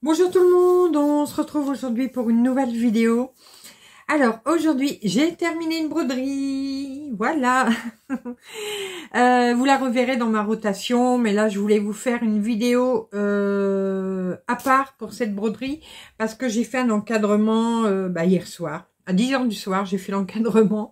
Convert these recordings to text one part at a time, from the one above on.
Bonjour tout le monde, on se retrouve aujourd'hui pour une nouvelle vidéo. Alors aujourd'hui j'ai terminé une broderie, voilà. Vous la reverrez dans ma rotation, mais là je voulais vous faire une vidéo à part pour cette broderie parce que j'ai fait un encadrement hier soir, à 10 h du soir j'ai fait l'encadrement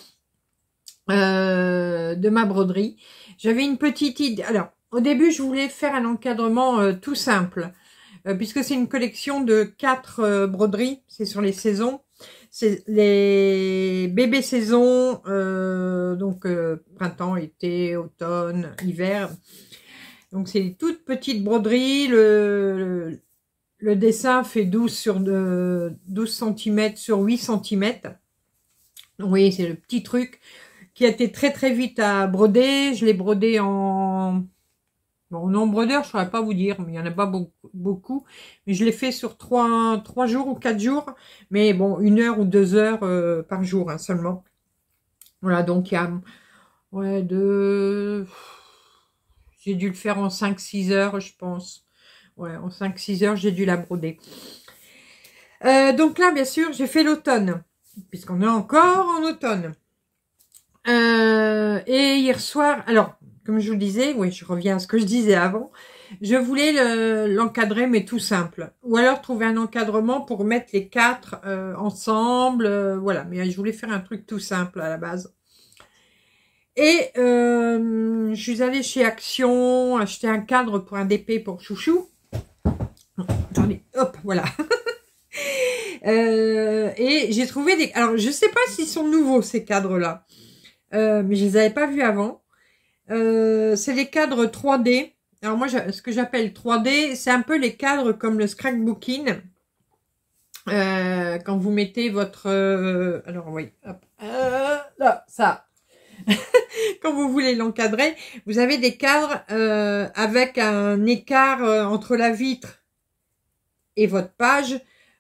de ma broderie. J'avais une petite idée, alors au début je voulais faire un encadrement tout simple. Puisque c'est une collection de 4 broderies, c'est sur les saisons, c'est les bébés saisons, printemps, été, automne, hiver. Donc c'est des toutes petites broderies, le dessin fait 12 cm sur 8 cm. Donc, vous voyez, c'est le petit truc qui a été très très vite à broder. Je l'ai brodé en... Bon, nombre d'heures, je ne saurais pas vous dire, mais il n'y en a pas beaucoup. Mais je l'ai fait sur 3 jours ou 4 jours. Mais bon, 1 heure ou 2 heures par jour hein, seulement. Voilà, donc il y a... Ouais, j'ai dû le faire en 5-6 heures, je pense. Ouais, en 5-6 heures, j'ai dû la broder. Donc là, bien sûr, j'ai fait l'automne. Puisqu'on est encore en automne. Et hier soir... Alors... Comme je vous le disais, oui, je reviens à ce que je disais avant, je voulais l'encadrer, mais tout simple. Ou alors trouver un encadrement pour mettre les 4 ensemble, voilà. Mais je voulais faire un truc tout simple à la base. Et je suis allée chez Action, acheter un cadre pour un DP pour Chouchou. Attendez, hop, voilà. Et j'ai trouvé des... Alors, je sais pas s'ils sont nouveaux, ces cadres-là. Mais je les avais pas vus avant. C'est les cadres 3D. Alors moi, ce que j'appelle 3D, c'est un peu les cadres comme le scrapbooking. Quand vous mettez votre... alors oui, hop, là, ça. Quand vous voulez l'encadrer, vous avez des cadres avec un écart entre la vitre et votre page.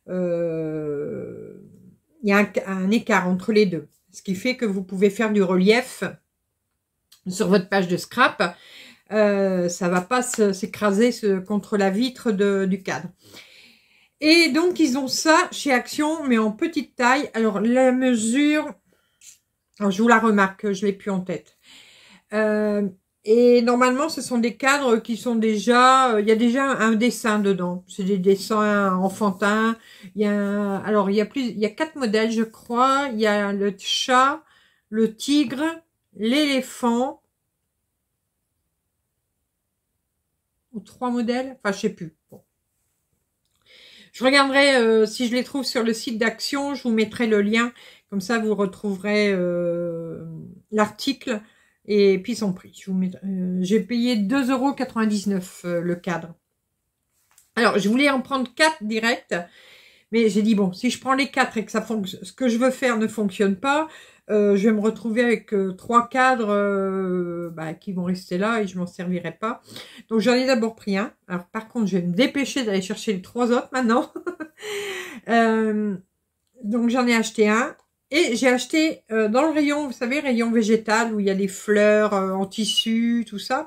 Il y a un écart entre les deux. Ce qui fait que vous pouvez faire du relief sur votre page de scrap, ça va pas s'écraser contre la vitre du cadre. Et donc ils ont ça chez Action, mais en petite taille. Alors la mesure, alors, je vous la remarque, je l'ai plus en tête. Et normalement ce sont des cadres qui sont déjà, il y a déjà un dessin dedans. C'est des dessins enfantins. Il y a il y a 4 modèles je crois. Il y a le chat, le tigre, l'éléphant, ou 3 modèles, enfin je sais plus. Bon. Je regarderai si je les trouve sur le site d'Action, je vous mettrai le lien, comme ça vous retrouverez l'article et puis son prix. J'ai payé 2,99 € le cadre. Alors je voulais en prendre 4 direct, mais j'ai dit bon, si je prends les 4 et que ce que je veux faire ne fonctionne pas, je vais me retrouver avec 3 cadres qui vont rester là et je m'en servirai pas. Donc j'en ai d'abord pris un. Alors par contre, je vais me dépêcher d'aller chercher les 3 autres maintenant. Donc j'en ai acheté un. Et j'ai acheté dans le rayon, vous savez, rayon végétal où il y a les fleurs en tissu, tout ça.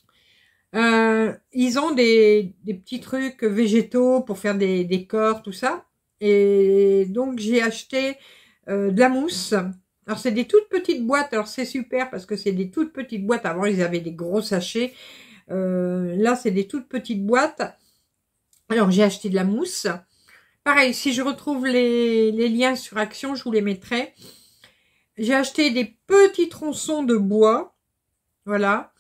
Ils ont des petits trucs végétaux pour faire des décors, tout ça. Et donc j'ai acheté de la mousse. Alors c'est des toutes petites boîtes, alors c'est super parce que c'est des toutes petites boîtes. Avant ils avaient des gros sachets, là c'est des toutes petites boîtes. Alors j'ai acheté de la mousse. Pareil, si je retrouve les liens sur Action, je vous les mettrai. J'ai acheté des petits tronçons de bois, voilà.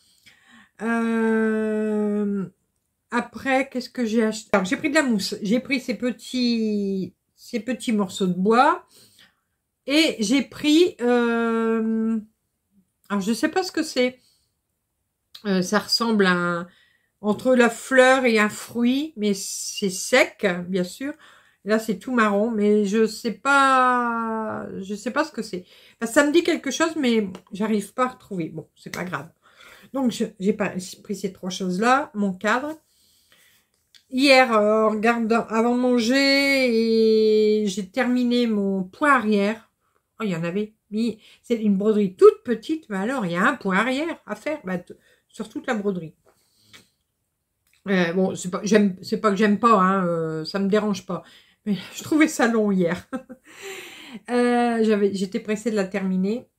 Après, qu'est-ce que j'ai acheté? Alors j'ai pris de la mousse, j'ai pris ces petits morceaux de bois. Et j'ai pris, alors je sais pas ce que c'est, ça ressemble à entre la fleur et un fruit, mais c'est sec, bien sûr. Là, c'est tout marron, mais je sais pas ce que c'est. Enfin, ça me dit quelque chose, mais j'arrive pas à retrouver. Bon, c'est pas grave. Donc, j'ai pris ces 3 choses-là, mon cadre. Hier, en regardant, avant de manger, et j'ai terminé mon point arrière. Oh, il y en avait mis. C'est une broderie toute petite, mais alors il y a un point arrière à faire sur toute la broderie. Bon, c'est pas que j'aime pas, hein, ça me dérange pas. Mais je trouvais ça long hier. J'étais pressée de la terminer.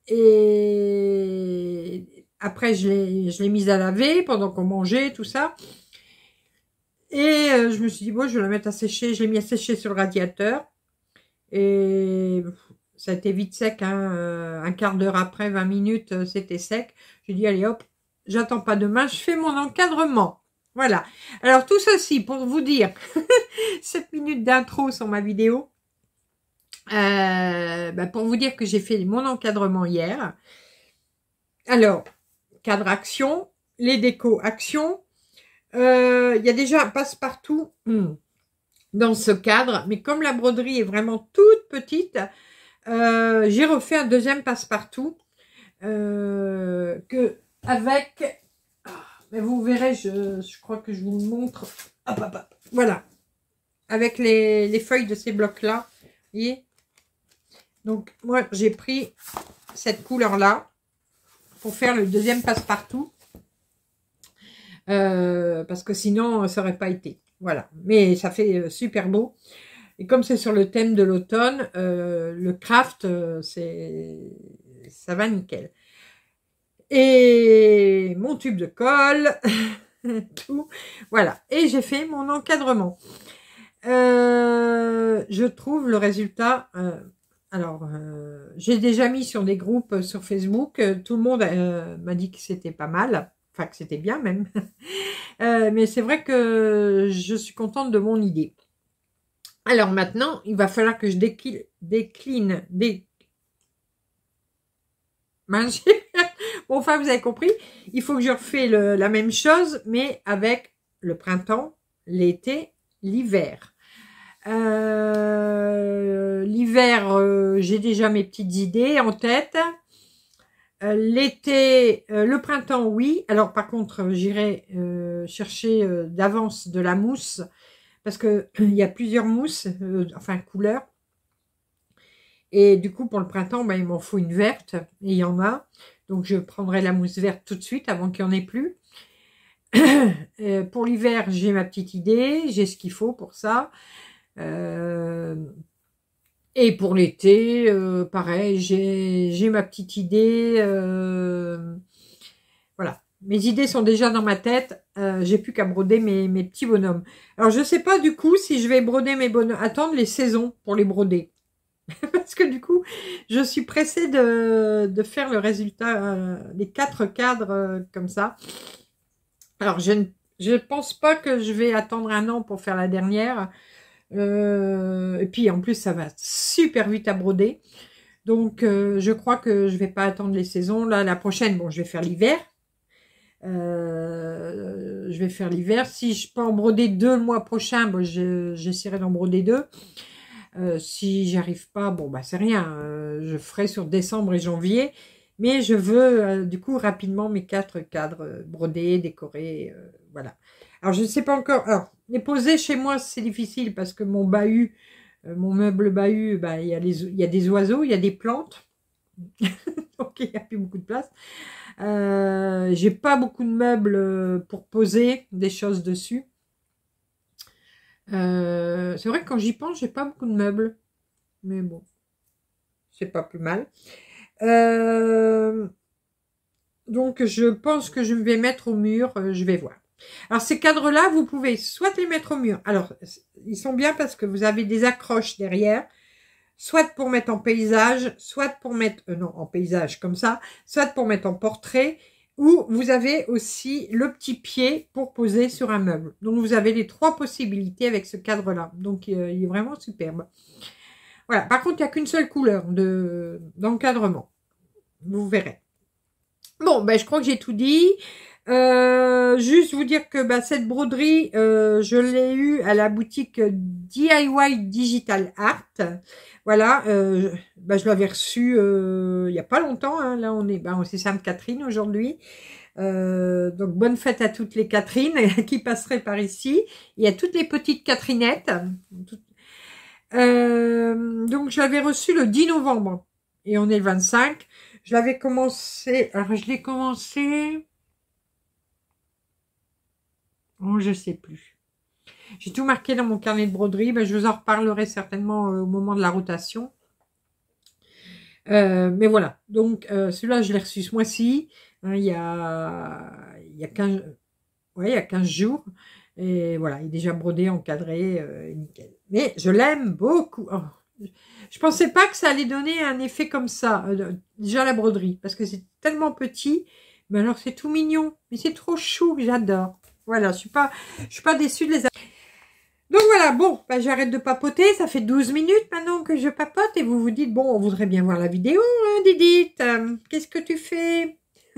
Et après, je l'ai mise à laver pendant qu'on mangeait, tout ça. Et je me suis dit, bon, je vais la mettre à sécher. Je l'ai mis à sécher sur le radiateur. Et ça a été vite sec, hein, un quart d'heure après, 20 minutes, c'était sec. J'ai dit, allez hop, j'attends pas demain, je fais mon encadrement. Voilà. Alors tout ceci pour vous dire, 7 minutes d'intro sur ma vidéo, pour vous dire que j'ai fait mon encadrement hier. Alors, cadre action, les décos action, il y a déjà un passe-partout dans ce cadre, mais comme la broderie est vraiment toute petite, j'ai refait un deuxième passe-partout que avec, mais vous verrez, je crois que je vous le montre. Hop, hop, hop. Voilà, avec les feuilles de ces blocs là, vous voyez. Donc moi j'ai pris cette couleur là pour faire le deuxième passe-partout parce que sinon ça aurait pas été. Voilà, mais ça fait super beau. Et comme c'est sur le thème de l'automne, le craft, ça va nickel. Et mon tube de colle, tout, voilà. Et j'ai fait mon encadrement. Je trouve le résultat. Alors, j'ai déjà mis sur des groupes sur Facebook. Tout le monde m'a dit que c'était pas mal, enfin que c'était bien même. Mais c'est vrai que je suis contente de mon idée. Alors maintenant, il va falloir que je décline. Bon, enfin, vous avez compris. Il faut que je refais la même chose, mais avec le printemps, l'été, l'hiver. L'hiver, j'ai déjà mes petites idées en tête. L'été, le printemps, oui. Alors, par contre, j'irai chercher d'avance de la mousse parce que il y a plusieurs mousses, enfin couleurs. Et du coup, pour le printemps, il m'en faut une verte. Et il y en a. Donc, je prendrai la mousse verte tout de suite avant qu'il n'y en ait plus. Pour l'hiver, j'ai ma petite idée. J'ai ce qu'il faut pour ça. Et pour l'été, pareil, j'ai ma petite idée. Voilà. Mes idées sont déjà dans ma tête. J'ai plus qu'à broder mes petits bonhommes. Alors, je sais pas du coup si je vais broder mes bonhommes. Attendre les saisons pour les broder. Parce que du coup, je suis pressée de faire le résultat, les 4 cadres comme ça. Alors, je ne pense pas que je vais attendre un an pour faire la dernière. Et puis, en plus, ça va super vite à broder. Donc, je crois que je vais pas attendre les saisons. Là, la prochaine, bon, je vais faire l'hiver. Je vais faire l'hiver. Si je peux en broder 2 le mois prochain, bon, j'essaierai d'en broder 2. Si j'y arrive pas, bon bah c'est rien, je ferai sur décembre et janvier, mais je veux du coup rapidement mes 4 cadres brodés, décorés, voilà. Alors je ne sais pas encore, alors les poser chez moi c'est difficile parce que mon bahut, mon meuble bahut, il y a des oiseaux, il y a des plantes, donc il n'y a plus beaucoup de place. J'ai pas beaucoup de meubles pour poser des choses dessus. C'est vrai que quand j'y pense, j'ai pas beaucoup de meubles. Mais bon, c'est pas plus mal. Donc, je pense que je vais mettre au mur. Je vais voir. Alors, ces cadres-là, vous pouvez soit les mettre au mur. Alors, ils sont bien parce que vous avez des accroches derrière. Soit pour mettre en paysage, soit pour mettre... non, en paysage comme ça. Soit pour mettre en portrait. Ou vous avez aussi le petit pied pour poser sur un meuble. Donc, vous avez les 3 possibilités avec ce cadre-là. Donc, il est vraiment superbe. Voilà. Par contre, il n'y a qu'une seule couleur d'encadrement. Vous verrez. Bon, je crois que j'ai tout dit. Juste vous dire que cette broderie, je l'ai eue à la boutique DIY Digital Art. Voilà, je l'avais reçue il n'y a pas longtemps. Hein. Là, on est Sainte-Catherine aujourd'hui. Donc, bonne fête à toutes les Catherines qui passeraient par ici. Il y a toutes les petites Catherinettes. Donc, je l'avais reçue le 10 novembre. Et on est le 25. Je l'avais commencé... Alors, je l'ai commencé... Oh, je sais plus. J'ai tout marqué dans mon carnet de broderie. Ben, je vous en reparlerai certainement au moment de la rotation. Mais voilà. Donc, celui-là, je l'ai reçu ce mois-ci. Hein, il y a 15, ouais, il y a 15 jours. Et voilà, il est déjà brodé, encadré, nickel. Mais je l'aime beaucoup. Oh, je pensais pas que ça allait donner un effet comme ça. Déjà la broderie, parce que c'est tellement petit. Mais alors c'est tout mignon. Mais c'est trop chou, j'adore. Voilà, je suis pas déçue de les avoir. Donc voilà, bon, bah, j'arrête de papoter. Ça fait 12 minutes maintenant que je papote. Et vous vous dites, bon, on voudrait bien voir la vidéo, hein, Didit. Qu'est-ce que tu fais?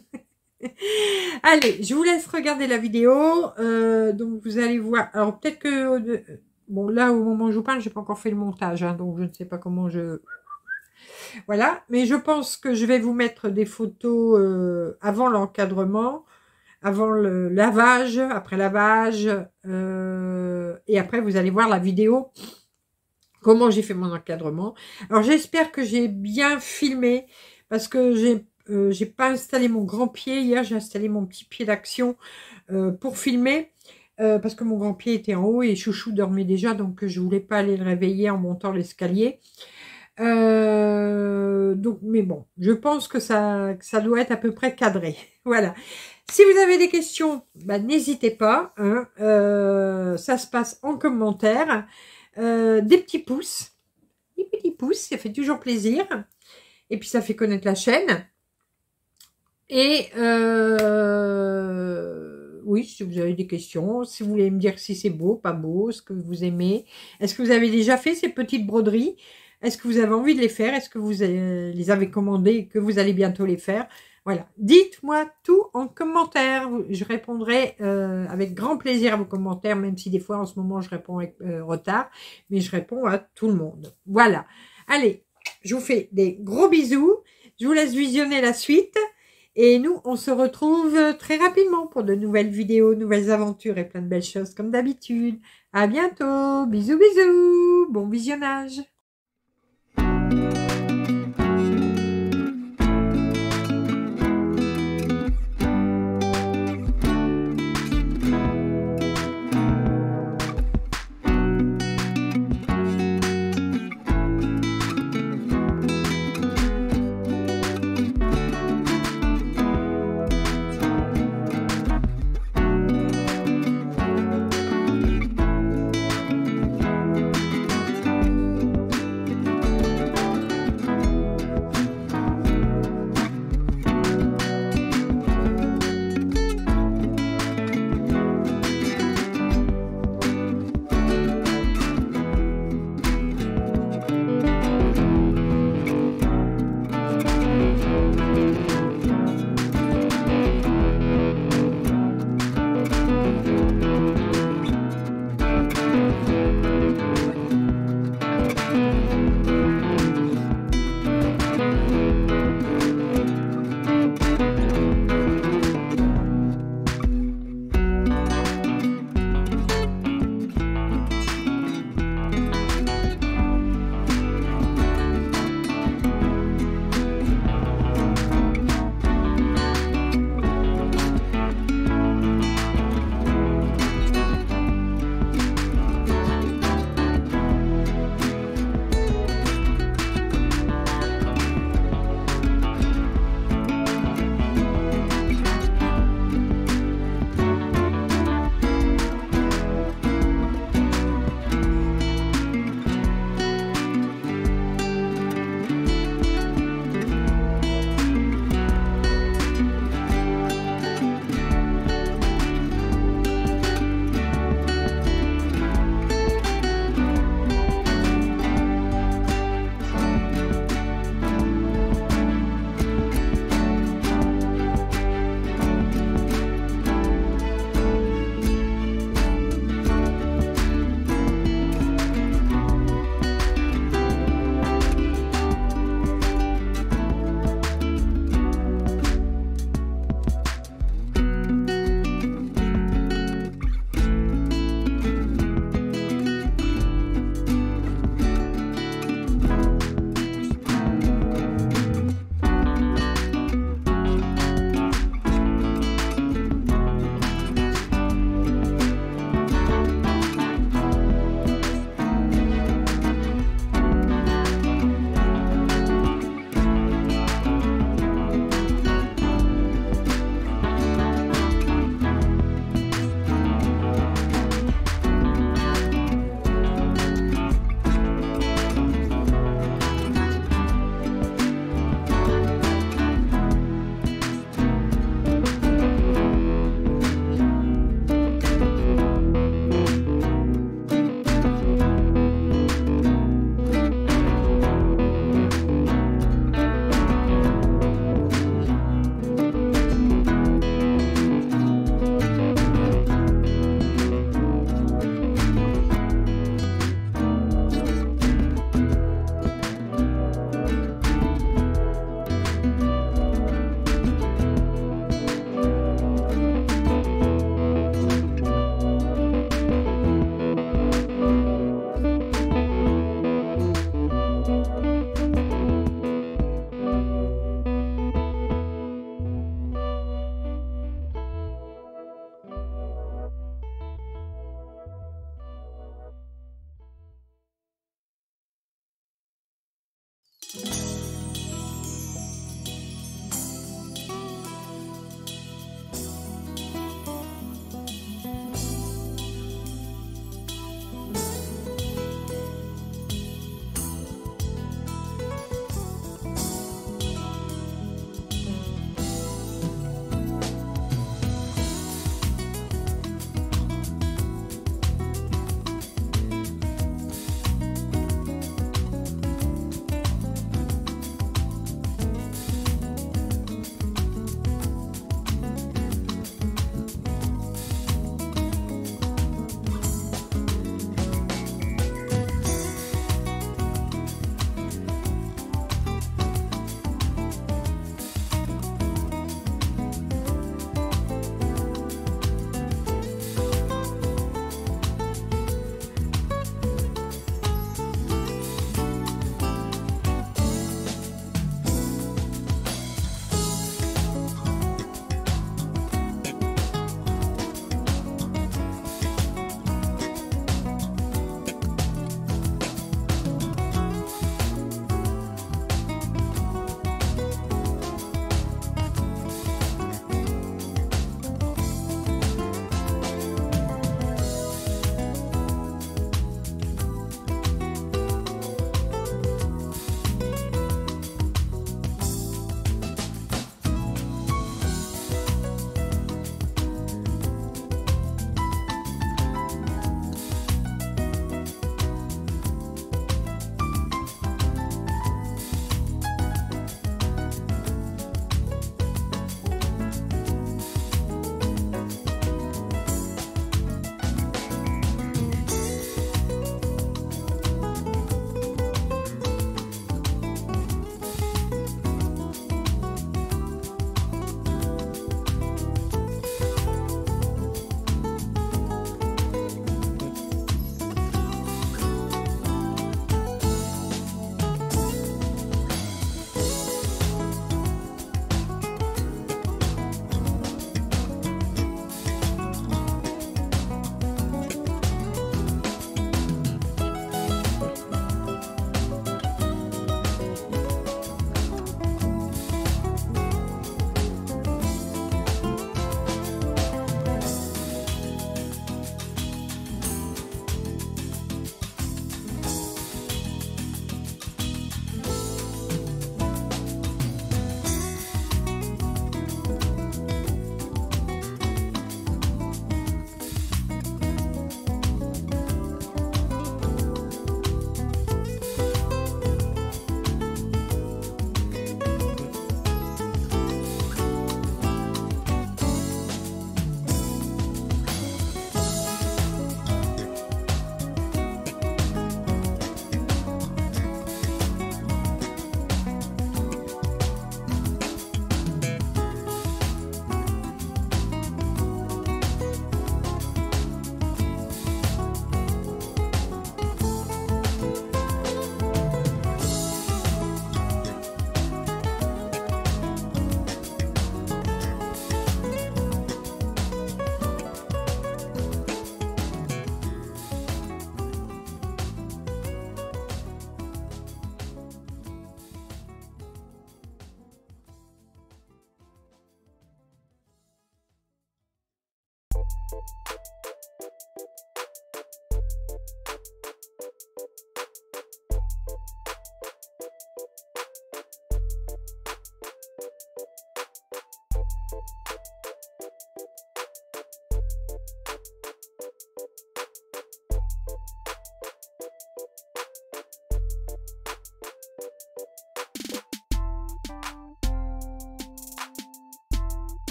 Allez, je vous laisse regarder la vidéo. Donc vous allez voir. Alors peut-être que bon là au moment où je vous parle, j'ai pas encore fait le montage, hein, donc je ne sais pas comment je. Voilà, mais je pense que je vais vous mettre des photos avant l'encadrement, avant le lavage, après lavage, et après vous allez voir la vidéo. Comment j'ai fait mon encadrement. Alors j'espère que j'ai bien filmé parce que j'ai pas installé mon grand pied. Hier, j'ai installé mon petit pied d'action pour filmer parce que mon grand pied était en haut et Chouchou dormait déjà, donc je voulais pas aller le réveiller en montant l'escalier. Donc, mais bon, je pense que ça doit être à peu près cadré. Voilà. Si vous avez des questions, bah, n'hésitez pas. Hein, ça se passe en commentaire. Des petits pouces. Des petits pouces, ça fait toujours plaisir. Et puis ça fait connaître la chaîne. Et oui, si vous avez des questions, si vous voulez me dire si c'est beau, pas beau, ce que vous aimez. Est-ce que vous avez déjà fait ces petites broderies? Est-ce que vous avez envie de les faire? Est-ce que vous les avez commandées et que vous allez bientôt les faire? Voilà, dites-moi tout en commentaire. Je répondrai avec grand plaisir à vos commentaires, même si des fois en ce moment je réponds avec retard, mais je réponds à tout le monde. Voilà, allez, je vous fais des gros bisous. Je vous laisse visionner la suite. Et nous, on se retrouve très rapidement pour de nouvelles vidéos, nouvelles aventures et plein de belles choses comme d'habitude. À bientôt. Bisous, bisous. Bon visionnage.